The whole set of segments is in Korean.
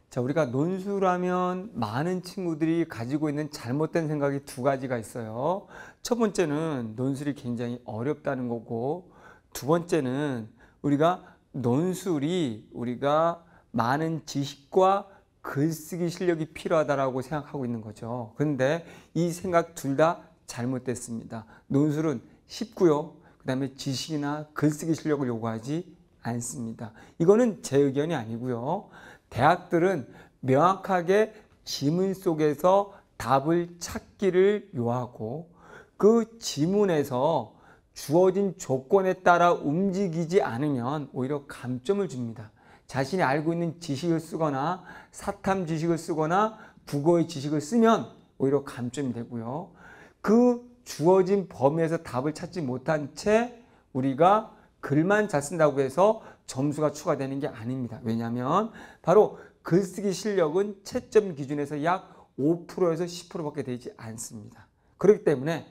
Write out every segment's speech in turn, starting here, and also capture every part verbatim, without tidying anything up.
자, 우리가 논술하면 많은 친구들이 가지고 있는 잘못된 생각이 두 가지가 있어요. 첫 번째는 논술이 굉장히 어렵다는 거고, 두 번째는 우리가 논술이 우리가 많은 지식과 글쓰기 실력이 필요하다고 생각하고 있는 거죠. 그런데 이 생각 둘 다 잘못됐습니다. 논술은 쉽고요. 그 다음에 지식이나 글쓰기 실력을 요구하지 않습니다. 이거는 제 의견이 아니고요. 대학들은 명확하게 지문 속에서 답을 찾기를 요하고 그 지문에서 주어진 조건에 따라 움직이지 않으면 오히려 감점을 줍니다. 자신이 알고 있는 지식을 쓰거나 사탐 지식을 쓰거나 국어의 지식을 쓰면 오히려 감점이 되고요. 그 주어진 범위에서 답을 찾지 못한 채 우리가 글만 잘 쓴다고 해서 점수가 추가되는 게 아닙니다. 왜냐하면 바로 글쓰기 실력은 채점 기준에서 약 오 퍼센트에서 십 퍼센트밖에 되지 않습니다. 그렇기 때문에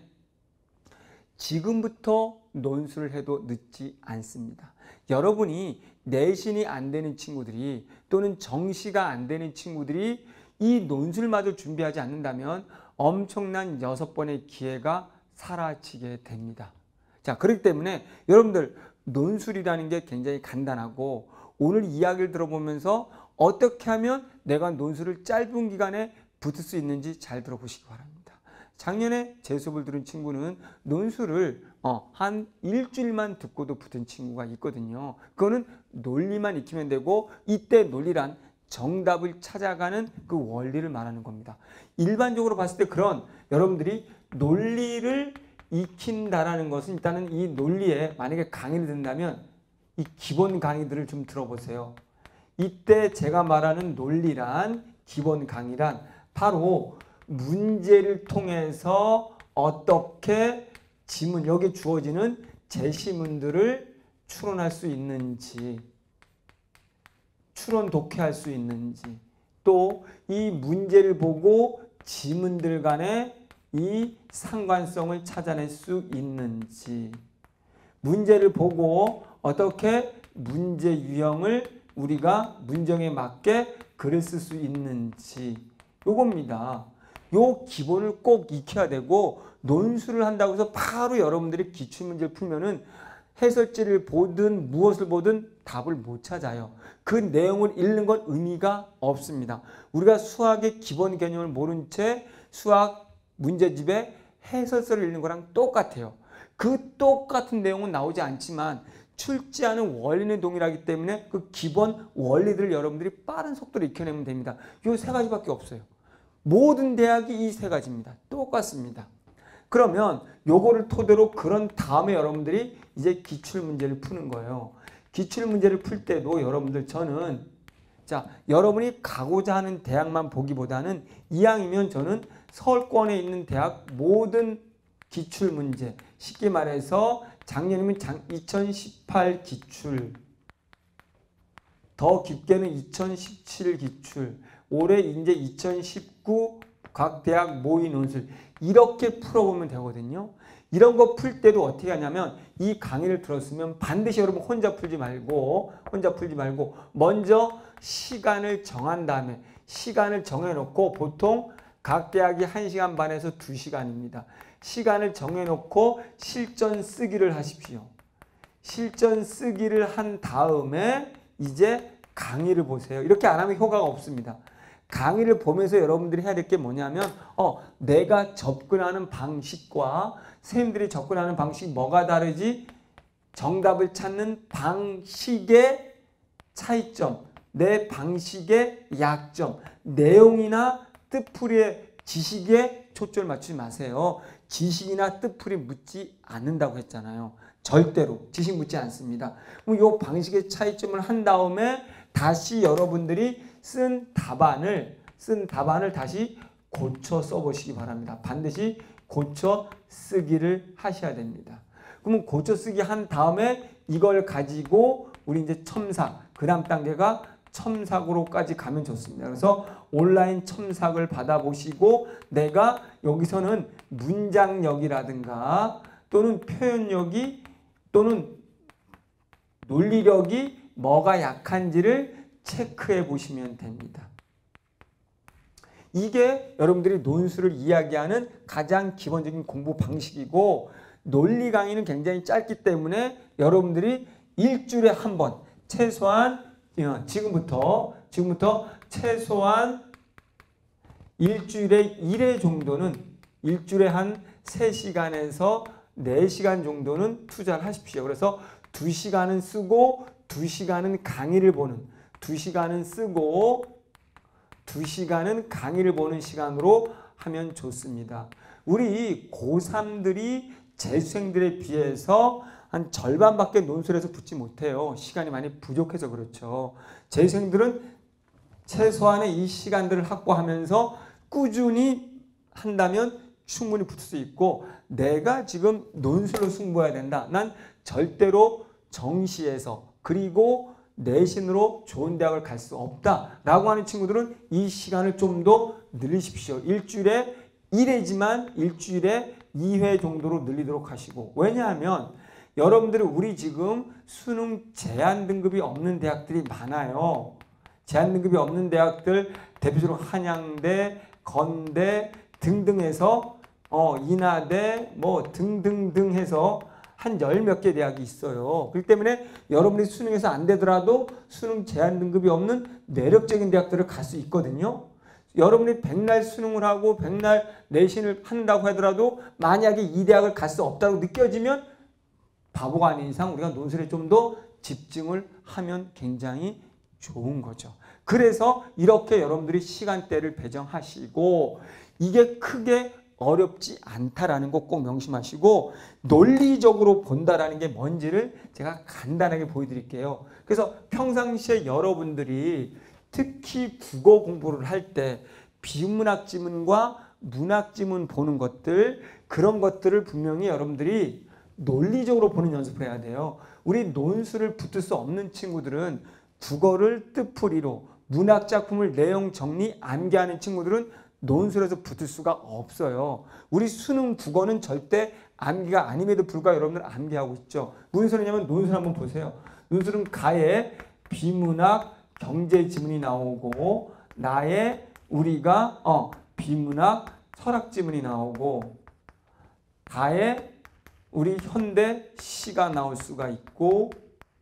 지금부터 논술을 해도 늦지 않습니다. 여러분이 내신이 안 되는 친구들이 또는 정시가 안 되는 친구들이 이 논술마저 준비하지 않는다면 엄청난 여섯 번의 기회가 사라지게 됩니다. 자, 그렇기 때문에 여러분들 논술이라는 게 굉장히 간단하고 오늘 이야기를 들어보면서 어떻게 하면 내가 논술을 짧은 기간에 붙을 수 있는지 잘 들어보시기 바랍니다. 작년에 제 수업을 들은 친구는 논술을 어, 한 일주일만 듣고도 붙은 친구가 있거든요. 그거는 논리만 익히면 되고 이때 논리란 정답을 찾아가는 그 원리를 말하는 겁니다. 일반적으로 봤을 때 그런 여러분들이 논리를 익힌다라는 것은 일단은 이 논리에 만약에 강의를 듣는다면 이 기본 강의들을 좀 들어보세요. 이때 제가 말하는 논리란 기본 강의란 바로 문제를 통해서 어떻게 지문, 여기 주어지는 제시문들을 추론할 수 있는지, 추론 독해할 수 있는지, 또 이 문제를 보고 지문들 간의 이 상관성을 찾아낼 수 있는지, 문제를 보고 어떻게 문제 유형을 우리가 문정에 맞게 글을 쓸 수 있는지, 요겁니다. 요 기본을 꼭 익혀야 되고 논술을 한다고 해서 바로 여러분들이 기출문제를 풀면은 해설지를 보든 무엇을 보든 답을 못 찾아요. 그 내용을 읽는 건 의미가 없습니다. 우리가 수학의 기본 개념을 모른 채 수학 문제집에 해설서를 읽는 거랑 똑같아요. 그 똑같은 내용은 나오지 않지만 출제하는 원리는 동일하기 때문에 그 기본 원리들을 여러분들이 빠른 속도로 익혀내면 됩니다. 이 세 가지밖에 없어요. 모든 대학이 이 세 가지입니다. 똑같습니다. 그러면 요거를 토대로 그런 다음에 여러분들이 이제 기출문제를 푸는 거예요. 기출문제를 풀 때도 여러분들 저는 자 여러분이 가고자 하는 대학만 보기보다는 이왕이면 저는 서울권에 있는 대학 모든 기출문제 쉽게 말해서 작년이면 이천십팔 기출, 더 깊게는 이천십칠 기출, 올해 이제 이천십구 각 대학 모의 논술 이렇게 풀어보면 되거든요. 이런 거 풀 때도 어떻게 하냐면 이 강의를 들었으면 반드시 여러분 혼자 풀지 말고 혼자 풀지 말고 먼저 시간을 정한 다음에 시간을 정해놓고 보통 각 대학이 한 시간 반에서 두 시간입니다. 시간을 정해놓고 실전 쓰기를 하십시오. 실전 쓰기를 한 다음에 이제 강의를 보세요. 이렇게 안 하면 효과가 없습니다. 강의를 보면서 여러분들이 해야 될 게 뭐냐면 어, 내가 접근하는 방식과 선생님들이 접근하는 방식이 뭐가 다르지? 정답을 찾는 방식의 차이점, 내 방식의 약점, 내용이나 뜻풀이의 지식에 초점을 맞추지 마세요. 지식이나 뜻풀이 묻지 않는다고 했잖아요. 절대로 지식 묻지 않습니다. 그럼 이 방식의 차이점을 한 다음에 다시 여러분들이 쓴 답안을 쓴 답안을 다시 고쳐 써보시기 바랍니다. 반드시 고쳐 쓰기를 하셔야 됩니다. 그러면 고쳐 쓰기 한 다음에 이걸 가지고 우리 이제 첨삭, 그 다음 단계가 첨삭으로까지 가면 좋습니다. 그래서 온라인 첨삭을 받아보시고 내가 여기서는 문장력이라든가 또는 표현력이 또는 논리력이 뭐가 약한지를 체크해 보시면 됩니다. 이게 여러분들이 논술을 이야기하는 가장 기본적인 공부 방식이고, 논리 강의는 굉장히 짧기 때문에 여러분들이 일주일에 한 번 최소한 지금부터 지금부터 최소한 일주일에 일 회 정도는 일주일에 한 세 시간에서 네 시간 정도는 투자를 하십시오. 그래서 두 시간은 쓰고 두 시간은 강의를 보는, 두 시간은 쓰고 두 시간은 강의를 보는 시간으로 하면 좋습니다. 우리 고삼들이 재수생들에 비해서 한 절반밖에 논술에서 붙지 못해요. 시간이 많이 부족해서 그렇죠. 재수생들은 최소한의 이 시간들을 확보하면서 꾸준히 한다면 충분히 붙을 수 있고, 내가 지금 논술로 승부해야 된다. 난 절대로 정시에서 그리고 내신으로 좋은 대학을 갈 수 없다라고 하는 친구들은 이 시간을 좀 더 늘리십시오. 일주일에 일 회지만 일주일에 이 회 정도로 늘리도록 하시고, 왜냐하면 여러분들이 우리 지금 수능 제한 등급이 없는 대학들이 많아요. 제한 등급이 없는 대학들 대표적으로 한양대, 건대 등등 해서 어, 인하대 뭐 등등등 해서 한 열 몇 개 대학이 있어요. 그렇기 때문에 여러분이 수능에서 안 되더라도 수능 제한 등급이 없는 매력적인 대학들을 갈 수 있거든요. 여러분이 백날 수능을 하고 백날 내신을 한다고 하더라도 만약에 이 대학을 갈 수 없다고 느껴지면 바보가 아닌 이상 우리가 논술에 좀 더 집중을 하면 굉장히 좋은 거죠. 그래서 이렇게 여러분들이 시간대를 배정하시고, 이게 크게 어렵지 않다라는 거 꼭 명심하시고, 논리적으로 본다라는 게 뭔지를 제가 간단하게 보여드릴게요. 그래서 평상시에 여러분들이 특히 국어 공부를 할 때 비문학 지문과 문학 지문 보는 것들, 그런 것들을 분명히 여러분들이 논리적으로 보는 연습을 해야 돼요. 우리 논술을 붙을 수 없는 친구들은 국어를 뜻풀이로, 문학 작품을 내용 정리 암기하는 친구들은 논술에서 붙을 수가 없어요. 우리 수능 국어는 절대 암기가 아님에도 불구하고 여러분들 암기하고 있죠. 무슨 소리냐면 논술 한번 보세요. 논술은 가에 비문학 경제 지문이 나오고, 나의 우리가 어 비문학 철학 지문이 나오고, 가에 우리 현대 시가 나올 수가 있고,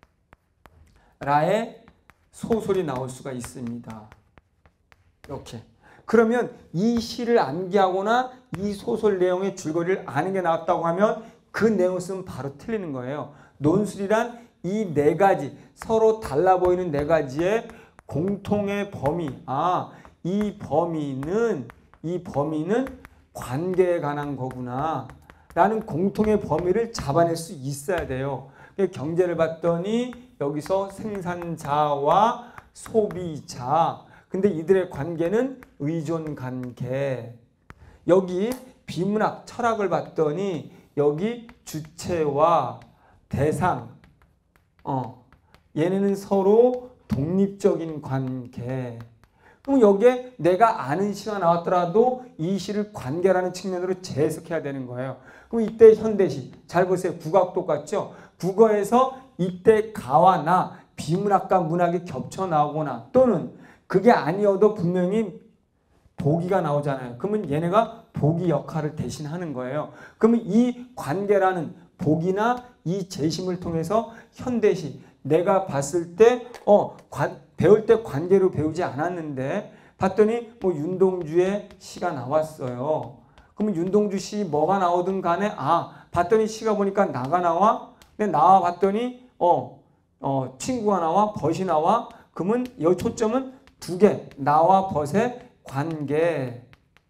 라에 소설이 나올 수가 있습니다. 이렇게. 그러면 이 시를 암기하거나 이 소설 내용의 줄거리를 아는 게 나왔다고 하면 그 내용을 쓰면 바로 틀리는 거예요. 논술이란 이 네 가지, 서로 달라 보이는 네 가지의 공통의 범위, 아, 이 범위는 이 범위는 관계에 관한 거구나 라는 공통의 범위를 잡아낼 수 있어야 돼요. 경제를 봤더니 여기서 생산자와 소비자, 근데 이들의 관계는 의존 관계. 여기 비문학 철학을 봤더니 여기 주체와 대상, 어, 얘네는 서로 독립적인 관계. 그럼 여기에 내가 아는 시가 나왔더라도 이 시를 관계라는 측면으로 재해석해야 되는 거예요. 그럼 이때 현대시, 잘 보세요. 국어하고 똑같죠? 국어에서 이때 가와 나, 비문학과 문학이 겹쳐 나오거나, 또는 그게 아니어도 분명히 보기가 나오잖아요. 그러면 얘네가 보기 역할을 대신하는 거예요. 그러면 이 관계라는 보기나 이 재심을 통해서 현대시, 내가 봤을 때 어, 관, 배울 때 관계로 배우지 않았는데 봤더니 뭐 윤동주의 시가 나왔어요. 그러면 윤동주 시 뭐가 나오든 간에 아, 봤더니 시가 보니까 나가 나와. 근데 나와 봤더니 어, 어, 친구가 나와, 벗이 나와. 그러면 여기 초점은 두 개, 나와 벗의 관계.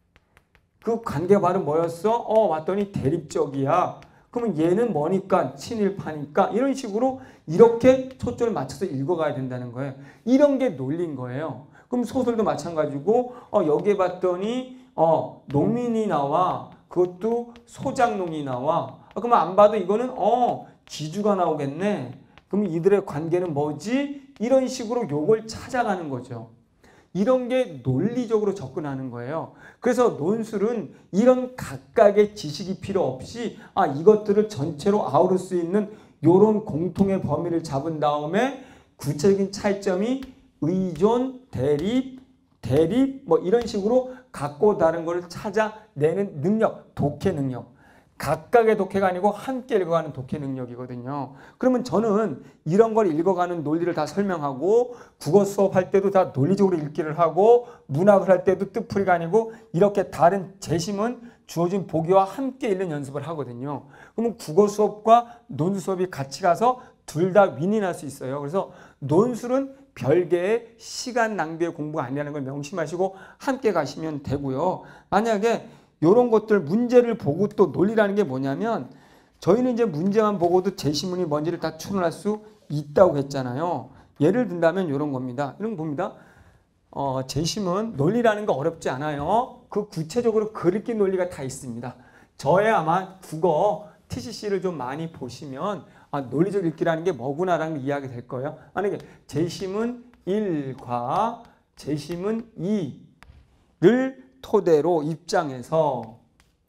그 관계 말은 뭐였어? 어, 왔더니 대립적이야. 그러면 얘는 뭐니까? 친일파니까. 이런 식으로 이렇게 초점을 맞춰서 읽어가야 된다는 거예요. 이런 게 논리인 거예요. 그럼 소설도 마찬가지고 어, 여기에 봤더니 어, 농민이 나와. 그것도 소작농이 나와. 아, 그러면 안 봐도 이거는 어, 기주가 나오겠네. 그럼 이들의 관계는 뭐지? 이런 식으로 요걸 찾아가는 거죠. 이런 게 논리적으로 접근하는 거예요. 그래서 논술은 이런 각각의 지식이 필요 없이 아, 이것들을 전체로 아우를 수 있는 이런 공통의 범위를 잡은 다음에 구체적인 차이점이 의존, 대립, 대립 뭐 이런 식으로 같고 다른 것을 찾아내는 능력, 독해 능력. 각각의 독해가 아니고 함께 읽어가는 독해 능력이거든요. 그러면 저는 이런 걸 읽어가는 논리를 다 설명하고 국어 수업할 때도 다 논리적으로 읽기를 하고 문학을 할 때도 뜻풀이가 아니고 이렇게 다른 재심은 주어진 보기와 함께 읽는 연습을 하거든요. 그러면 국어 수업과 논술 수업이 같이 가서 둘 다 윈윈할 수 있어요. 그래서 논술은 별개의 시간 낭비의 공부가 아니라는 걸 명심하시고 함께 가시면 되고요. 만약에 이런 것들 문제를 보고 또 논리라는 게 뭐냐면 저희는 이제 문제만 보고도 제시문이 뭔지를 다 추론할 수 있다고 했잖아요. 예를 든다면 이런 겁니다. 이런 거 봅니다. 어, 제시문 논리라는 거 어렵지 않아요. 그 구체적으로 글읽기 논리가 다 있습니다. 저의 아마 국어 티씨씨를 좀 많이 보시면 아, 논리적 읽기라는 게 뭐구나라는 걸 이해하게 될 거예요. 만약에 제시문 일과 제시문 이를 토대로 입장에서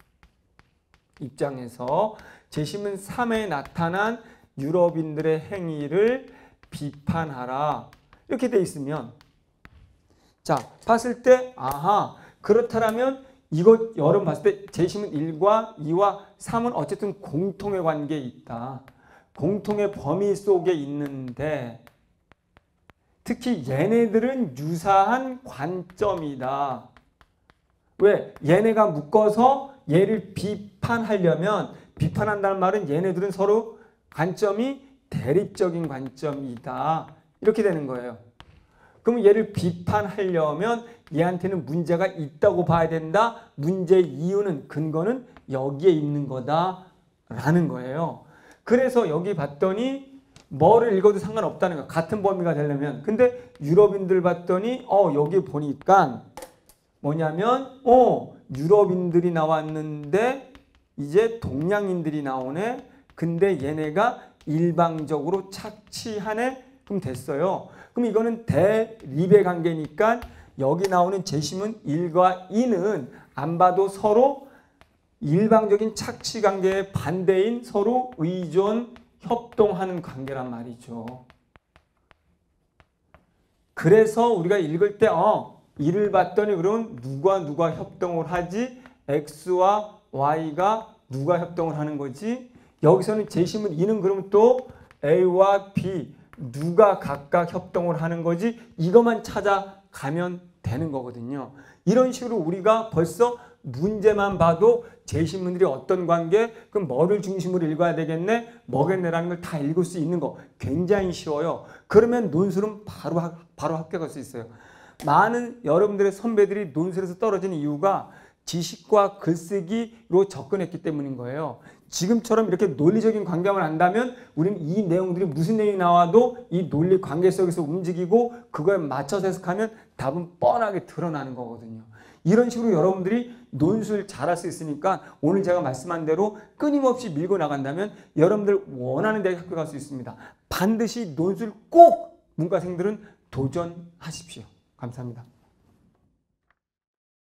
입장에서 제시문 삼에 나타난 유럽인들의 행위를 비판하라. 이렇게 돼 있으면 자, 봤을 때 아하, 그렇다면 이거 여러분 봤을 때 제시문 일과 이와 삼은 어쨌든 공통의 관계에 있다. 공통의 범위 속에 있는데 특히 얘네들은 유사한 관점이다. 왜? 얘네가 묶어서 얘를 비판하려면 비판한다는 말은 얘네들은 서로 관점이 대립적인 관점이다. 이렇게 되는 거예요. 그럼 얘를 비판하려면 얘한테는 문제가 있다고 봐야 된다. 문제의 이유는 근거는 여기에 있는 거다라는 거예요. 그래서 여기 봤더니 뭐를 읽어도 상관없다는 거야. 같은 범위가 되려면. 근데 유럽인들 봤더니 어 여기 보니까 뭐냐면 어 유럽인들이 나왔는데 이제 동양인들이 나오네. 근데 얘네가 일방적으로 착취하네. 그럼 됐어요. 그럼 이거는 대립의 관계니까 여기 나오는 제시문 일과 이는 안 봐도 서로 일방적인 착취 관계의 반대인 서로 의존, 협동하는 관계란 말이죠. 그래서 우리가 읽을 때 어, 이를 봤더니 그러면 누가 누가 협동을 하지? X와 Y가 누가 협동을 하는 거지? 여기서는 제시문 이는 그러면 또 A와 B 누가 각각 협동을 하는 거지? 이것만 찾아가면 되는 거거든요. 이런 식으로 우리가 벌써 문제만 봐도 제시문들이 어떤 관계, 그럼 뭐를 중심으로 읽어야 되겠네, 뭐겠네라는 걸 다 읽을 수 있는 거 굉장히 쉬워요. 그러면 논술은 바로, 하, 바로 합격할 수 있어요. 많은 여러분들의 선배들이 논술에서 떨어지는 이유가 지식과 글쓰기로 접근했기 때문인 거예요. 지금처럼 이렇게 논리적인 관계만 안다면 우리는 이 내용들이 무슨 내용이 나와도 이 논리 관계 속에서 움직이고 그거에 맞춰서 해석하면 답은 뻔하게 드러나는 거거든요. 이런 식으로 여러분들이 논술 잘할 수 있으니까 오늘 제가 말씀한 대로 끊임없이 밀고 나간다면 여러분들 원하는 대학에 합격할 수 있습니다. 반드시 논술 꼭 문과생들은 도전하십시오. 감사합니다.